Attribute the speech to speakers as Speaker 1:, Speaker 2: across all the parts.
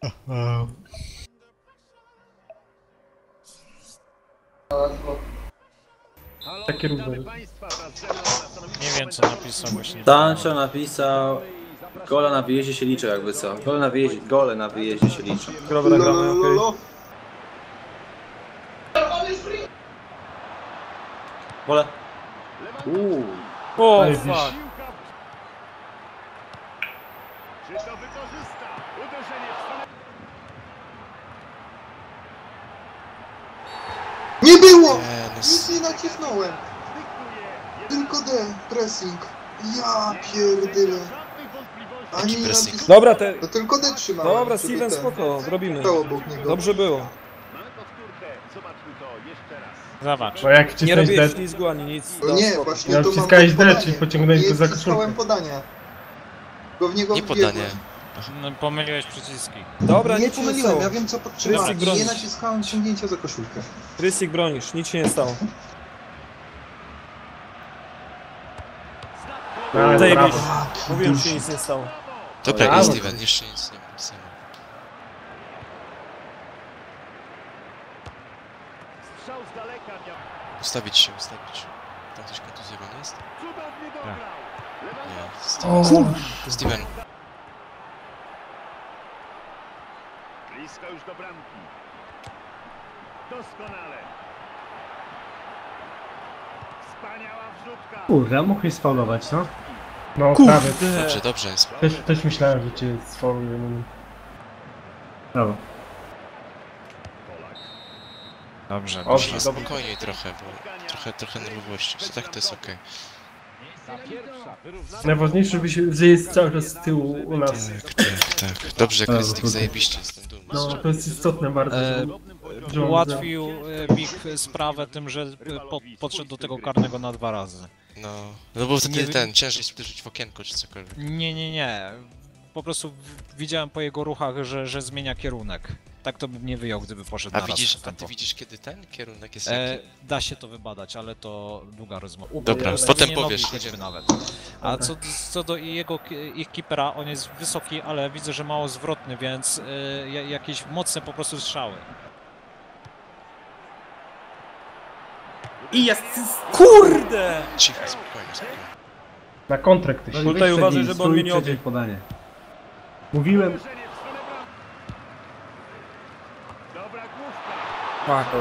Speaker 1: Takie różne.
Speaker 2: Nie wiem co napisał właśnie.
Speaker 3: Sancho napisał... Gole na wyjeździe się liczą jakby co. Gole na wyjeździe się liczą.
Speaker 1: Dobra, gramy, okej.
Speaker 3: Gole.
Speaker 2: O,
Speaker 1: Ej,
Speaker 2: fuck.
Speaker 4: Czy to wykorzysta? Uderzenie w stronę...
Speaker 5: Nie było!
Speaker 6: Nie, no
Speaker 5: Nic nie nacisnąłem. Tylko D, pressing. Ja pierdyle. Ani nie
Speaker 6: pressing?
Speaker 5: nacisnąłem.
Speaker 1: Dobra, te...
Speaker 5: To tylko D trzymałem.
Speaker 1: Dobra,
Speaker 5: żeby
Speaker 1: Steven,
Speaker 5: ten
Speaker 1: spoko, zrobimy.
Speaker 5: stał obok niego.
Speaker 1: Dobrze było.
Speaker 4: Mamy powtórkę. Zobaczmy to jeszcze raz.
Speaker 2: Zobacz.
Speaker 7: Bo jak
Speaker 1: Nie
Speaker 7: wcisnąłeś
Speaker 1: robię
Speaker 7: D,
Speaker 1: ślizgu ani nic.
Speaker 5: No
Speaker 1: dał
Speaker 5: nie,
Speaker 1: spoko.
Speaker 5: właśnie
Speaker 7: Ja
Speaker 5: to mam
Speaker 7: wciskałeś D,
Speaker 5: podanie.
Speaker 7: czyli pociągnąłeś to za
Speaker 5: Nie wciskałem
Speaker 7: koszulkę.
Speaker 5: podania. Bo w niego
Speaker 6: nie
Speaker 5: wbiegłem.
Speaker 6: podanie.
Speaker 2: No, pomyliłeś przyciski.
Speaker 1: Dobra,
Speaker 5: Nie
Speaker 1: nic się nie
Speaker 5: pomyliłem,
Speaker 1: stało.
Speaker 5: ja wiem co podtrzymałem.
Speaker 1: Rysik
Speaker 5: Nie
Speaker 1: bronisz.
Speaker 5: naciskałem ciągnięcia za koszulkę.
Speaker 1: Rysik bronisz, nic się nie stało.
Speaker 7: Ale
Speaker 1: Zajebiście.
Speaker 7: brawo.
Speaker 1: Mówiłem, że się nic nie stało.
Speaker 6: Dobra,
Speaker 7: Brawo.
Speaker 6: Steven, jeszcze nic nie ma.
Speaker 4: Strzał z daleka miał.
Speaker 6: Ustawić się. Tam coś kontuzjowany jest?
Speaker 4: Cudownie dobrał.
Speaker 6: Nie. Steven.
Speaker 4: Blisko już do bramki. Doskonale. Wspaniała wrzutka.
Speaker 7: Kurde, mógłbyś sfaulować, no? No, prawie.
Speaker 6: Dobrze jest.
Speaker 7: Też myślałem, że cię sfauluję. No. Brawo.
Speaker 2: Dobrze,
Speaker 7: Dobrze,
Speaker 6: Może
Speaker 7: dobrze.
Speaker 6: spokojniej trochę, bo trochę nerwowości. Tak to jest okej.
Speaker 4: Ta pierwsza wyrównana.
Speaker 7: Najważniejsze, że jest cały czas z tyłu u nas.
Speaker 6: Tak. Dobrze, Krystyk, zajebiście, jestem dumny.
Speaker 7: No, to jest istotne bardzo. że on
Speaker 2: Ułatwił mi sprawę tym, że podszedł do tego karnego na 2 razy.
Speaker 6: No bo wtedy
Speaker 2: Nie-
Speaker 6: ciężej jest uderzyć w okienko czy cokolwiek.
Speaker 2: Nie. Po prostu widziałem po jego ruchach, że zmienia kierunek. Tak to bym nie wyjął, gdyby poszedł na raz w
Speaker 6: A
Speaker 2: tempo.
Speaker 6: ty widzisz kiedy ten kierunek jest jaki?
Speaker 2: Da się to wybadać, ale to długa rozmowa.
Speaker 6: Dobra,
Speaker 2: Bez
Speaker 6: potem
Speaker 2: nie nogi
Speaker 6: powiesz,
Speaker 2: choćby
Speaker 6: jedziemy.
Speaker 2: nawet. A co do ich keepera, on jest wysoki, ale widzę, że mało zwrotny, więc jakieś mocne po prostu strzały.
Speaker 3: I jest...
Speaker 1: Kurde!
Speaker 6: Cicho, spokojnie.
Speaker 7: Na kontrę ktoś.
Speaker 1: Tutaj uważaj, żeby on mnie nie obiegł.
Speaker 7: podanie. Mówiłem...
Speaker 4: Uderzenie w stronę bramki. Dobra główka.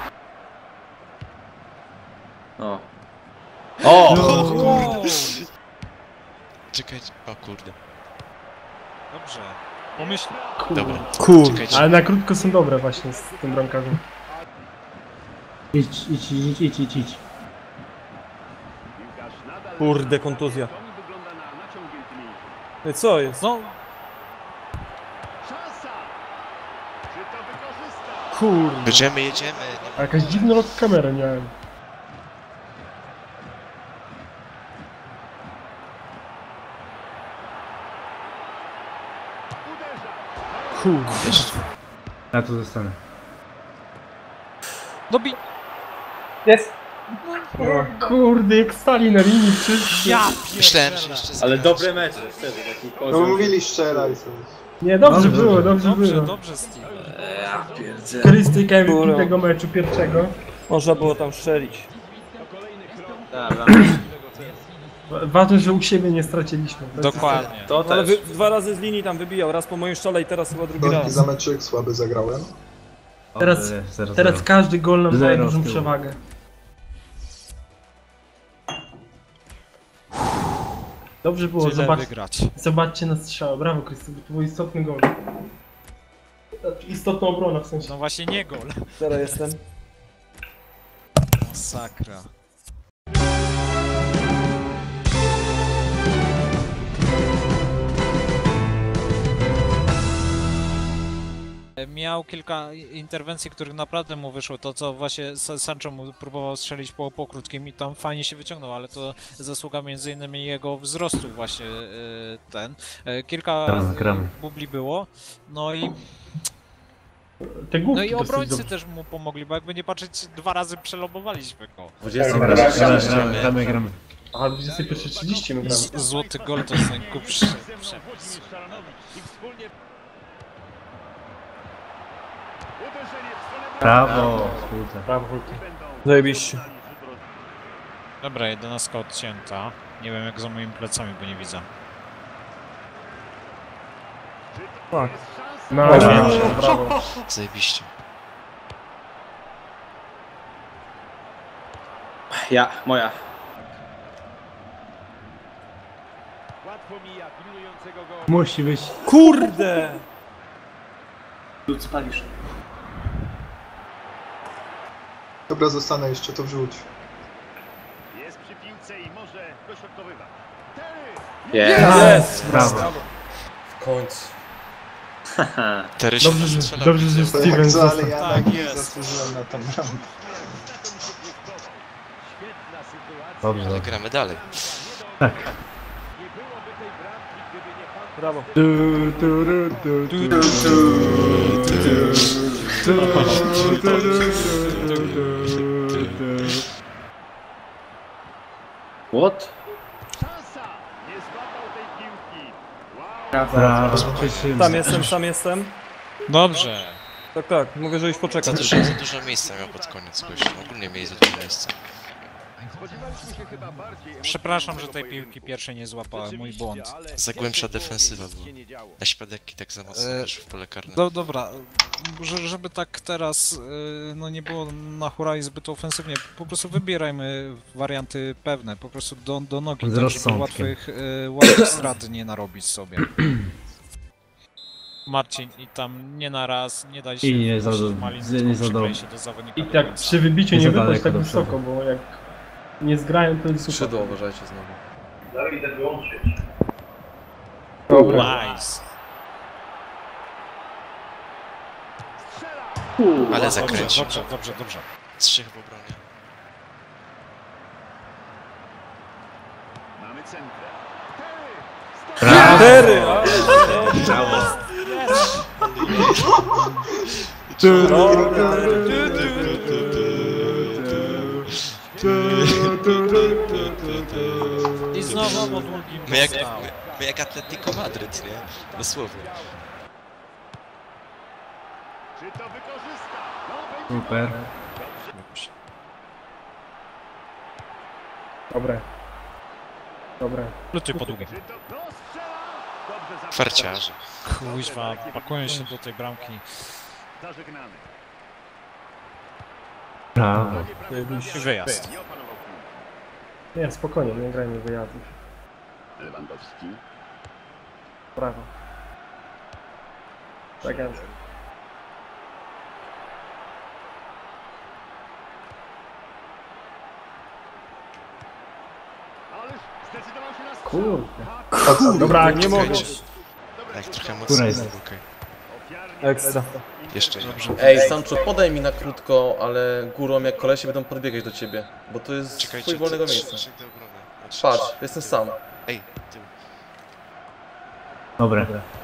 Speaker 3: O. O!
Speaker 2: Wow.
Speaker 6: Czekajcie, o kurde.
Speaker 2: Dobrze, pomyśl.
Speaker 6: Dobra,
Speaker 7: Kurde.
Speaker 6: czekajcie.
Speaker 7: Ale na krótko są dobre właśnie z tym bramkarzem.
Speaker 8: Idź.
Speaker 4: Piłkarz nadal...
Speaker 1: Kurde, kontuzja.
Speaker 4: To mi wygląda na naciągnięty mięsień.
Speaker 1: Ej, co jest?
Speaker 2: No,
Speaker 4: Szansa. Czy to wykorzysta?
Speaker 1: Kurde.
Speaker 6: Jedziemy.
Speaker 7: A jakaś dziwna kamerę miałem.
Speaker 4: Uderza.
Speaker 1: Kurde.
Speaker 8: Ja tu zostanę.
Speaker 2: dobi...
Speaker 7: Jest! O, kurde, jak stali na linii wszyscy.
Speaker 2: Ja
Speaker 6: Myślałem, że jeszcze
Speaker 3: Ale
Speaker 6: zagrasz.
Speaker 3: dobre mecze wtedy, taki
Speaker 5: No
Speaker 3: poziom.
Speaker 5: mówili strzelaj sobie.
Speaker 7: Nie, dobrze było, dobrze
Speaker 2: Dobrze,
Speaker 7: było.
Speaker 2: dobrze, Steve.
Speaker 3: Ja pierdzę.
Speaker 7: Krystyk MVP
Speaker 1: Kurwa.
Speaker 7: tego meczu pierwszego.
Speaker 1: Można było tam strzelić.
Speaker 3: Dobra.
Speaker 7: Ważne, że u siebie nie straciliśmy. To jest
Speaker 2: Dokładnie.
Speaker 3: To
Speaker 1: Ale
Speaker 3: też.
Speaker 1: 2 razy z linii tam wybijał, raz po moim szczale i teraz chyba drugi
Speaker 5: Gąbki
Speaker 1: raz.
Speaker 5: za meczyk słaby zagrałem.
Speaker 7: Teraz- Teraz każdy gol nam daje
Speaker 8: Zero
Speaker 7: dużą
Speaker 8: z tyłu.
Speaker 7: przewagę. Dobrze było,
Speaker 2: Tyle wygrać.
Speaker 7: zobaczcie na strzał. Brawo, Krystyk, to był istotny gol. Istotna obrona w sensie.
Speaker 2: No właśnie nie gol.
Speaker 1: Teraz jestem.
Speaker 2: Masakra. Miał kilka interwencji, których naprawdę mu wyszło. To, co właśnie Sancho mu próbował strzelić po krótkim i tam fajnie się wyciągnął, ale to zasługa między innymi jego wzrostu właśnie ten. Kilka
Speaker 8: Gramy.
Speaker 2: bubli było. No i
Speaker 7: Te główki
Speaker 2: No i
Speaker 7: dosyć
Speaker 2: obrońcy
Speaker 7: dobrze.
Speaker 2: też mu pomogli, bo jakby nie patrzeć, 2 razy przelobowaliśmy go.
Speaker 3: 20
Speaker 8: Gramy.
Speaker 7: A 21:30 my gramy.
Speaker 2: Złoty gol to jest najgłupszy przepis.
Speaker 4: I wspólnie Uderzenie w stronę
Speaker 8: Brawo, kurde.
Speaker 7: Brawo, Hulki.
Speaker 1: Zajebiście.
Speaker 2: Dobra, 11 odcięta. Nie wiem jak za moimi plecami, bo nie widzę.
Speaker 1: Tak.
Speaker 7: No, brawo.
Speaker 6: Zajebiście.
Speaker 3: Moja.
Speaker 4: Łatwo mija pilnującego go.
Speaker 8: Musi być.
Speaker 1: Kurde!
Speaker 3: Co palisz?
Speaker 5: Dobra, zostanę jeszcze, to wrzuć.
Speaker 4: Jest przy piłce i może dośrodkowywać. Terry!
Speaker 3: Jest!
Speaker 8: Brawo.
Speaker 9: W końcu.
Speaker 6: Tery się
Speaker 7: Dobrze,
Speaker 6: strzela.
Speaker 7: że
Speaker 5: To jak
Speaker 7: Steven
Speaker 5: co, ale
Speaker 7: został.
Speaker 5: ja
Speaker 2: Tak,
Speaker 5: tak nie
Speaker 2: jest.
Speaker 5: zasłużyłem na tą bramkę.
Speaker 4: Świetna sytuacja.
Speaker 8: Dobrze.
Speaker 6: Ale gramy dalej.
Speaker 8: Tak.
Speaker 4: Nie byłoby tej bramki, gdyby nie pan.
Speaker 1: Brawo.
Speaker 3: What?
Speaker 4: Szansa! Nie złapał tej piłki. Wow!
Speaker 8: Brawo, cieszymy.
Speaker 1: Tam jestem.
Speaker 2: Dobrze.
Speaker 1: Tak, tak, mówię, żebyś poczekał.
Speaker 6: Za dużo miejsca miał pod koniec gościu. Ogólnie mieli za dużo miejsca.
Speaker 4: Spodziewaliśmy się chyba bardziej
Speaker 2: Przepraszam, że tej piłki pierwszej nie złapałem. Mój błąd.
Speaker 6: Za głębsza defensywa była. Na śpadeki tak za mocno weszły w pole karne.
Speaker 2: Dobra, żeby tak teraz no nie było na hura i zbyt ofensywnie, po prostu wybierajmy warianty pewne, po prostu do nogi,
Speaker 8: Z
Speaker 2: tak żeby
Speaker 8: rozsądkiem.
Speaker 2: łatwych strat nie narobić sobie. Marcin, i tam nie na raz, nie daj się
Speaker 8: I nie
Speaker 2: wpuścić
Speaker 8: za-
Speaker 2: Malin,
Speaker 8: nie
Speaker 2: tylko
Speaker 8: za
Speaker 2: przyklej
Speaker 8: dobrze.
Speaker 2: się do zawodnika
Speaker 7: I
Speaker 2: do
Speaker 7: tak
Speaker 2: końca.
Speaker 7: przy wybiciu
Speaker 8: Nie
Speaker 7: nie
Speaker 8: za
Speaker 7: wypaść
Speaker 8: daleko
Speaker 7: tak
Speaker 8: do
Speaker 7: wysoko,
Speaker 8: przodu.
Speaker 7: bo jak nie zgrają, to jest super.
Speaker 9: Skrzydło uważajcie znowu.
Speaker 7: Dobra.
Speaker 2: Nice.
Speaker 4: Strzela!
Speaker 6: Ale
Speaker 2: Dobrze,
Speaker 6: zakręcił.
Speaker 2: dobrze.
Speaker 6: 3 w obronie.
Speaker 4: Mamy centrę. Terry!
Speaker 8: Brawo.
Speaker 1: Tery!
Speaker 2: I znowu po długim
Speaker 6: My jak,
Speaker 2: dostał.
Speaker 6: my jak Atletico Madryt, nie? Dosłownie.
Speaker 4: Czy to wykorzysta? No,
Speaker 8: Super.
Speaker 7: Dobre. Dobre.
Speaker 2: Lutuj po długim.
Speaker 4: Czy to no, strzela? Dobrze zapisał.
Speaker 6: Farciarze.
Speaker 2: Kuźwa, pakują się do tej bramki.
Speaker 4: Zażegnany.
Speaker 8: Brawo.
Speaker 2: I wyjazd.
Speaker 4: Nie opanował piłki.
Speaker 7: Nie, spokojnie, nie grajmy wyjazdów.
Speaker 4: Lewandowski.
Speaker 7: Brawo. Tak jest.
Speaker 4: Ależ zdecydował się na strzał.
Speaker 7: Kurde. Dobra,
Speaker 1: Nie mogę.
Speaker 6: Czekajcie. Jak trochę
Speaker 8: Która
Speaker 6: mocniej,
Speaker 8: jest?
Speaker 6: okej.
Speaker 4: Ofiarnie
Speaker 1: Ekstra.
Speaker 6: Jeszcze dobrze.
Speaker 9: Ej, Sancho, podaj mi na krótko, ale górą jak kolesie będą podbiegać do ciebie. Bo to jest
Speaker 6: Czekajcie,
Speaker 9: twój wolnego miejsca.
Speaker 6: trzech do obrony.
Speaker 9: Patrz, jestem sam.
Speaker 6: Ej, tył.
Speaker 8: Dobre.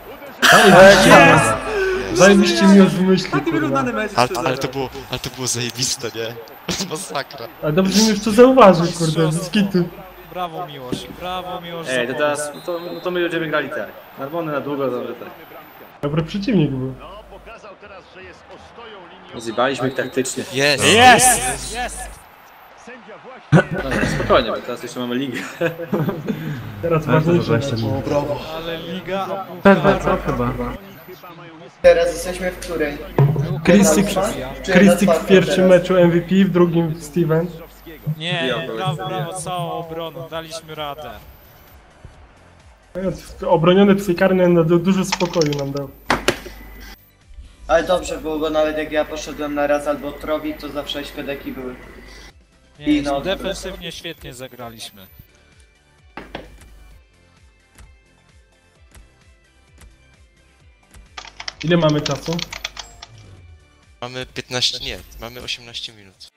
Speaker 7: Zajebiście mi już wymyślił, kurwa.
Speaker 6: Ale to było zajebiste, nie? Masakra.
Speaker 7: Ale dobrze mi już to zauważył, kurde, z kitu.
Speaker 2: Brawo Miłosz, brawo Miłosz.
Speaker 3: Ej, to
Speaker 2: za
Speaker 3: teraz, to my będziemy grali tak. Na wolny, na długo, dobrze tak.
Speaker 7: Dobry przeciwnik był.
Speaker 4: No, pokazał teraz, że jest ostoją linii.
Speaker 3: Zjebaliśmy ich taktycznie.
Speaker 6: Jest!
Speaker 2: Jest!
Speaker 4: Sędzia właśnie.
Speaker 3: No, spokojnie, bo teraz jeszcze mamy ligę.
Speaker 7: Teraz
Speaker 8: Ale to
Speaker 7: ważniejsze.
Speaker 8: 20 minut.
Speaker 2: Ale liga, a
Speaker 8: PWC chyba.
Speaker 10: Teraz jesteśmy w której?
Speaker 7: Krystyk w pierwszym meczu MVP, w drugim Steven.
Speaker 2: Nie, brawo całą obroną, daliśmy radę.
Speaker 7: Obroniony psykarny na dużo spokoju nam dał.
Speaker 10: Ale dobrze było, bo nawet jak ja poszedłem na raz albo trowi, to zawsze śpedeki były.
Speaker 2: Nie,
Speaker 10: I no-
Speaker 2: defensywnie świetnie zagraliśmy.
Speaker 7: Ile mamy czasu?
Speaker 6: Mamy 15, nie, mamy 18 minut.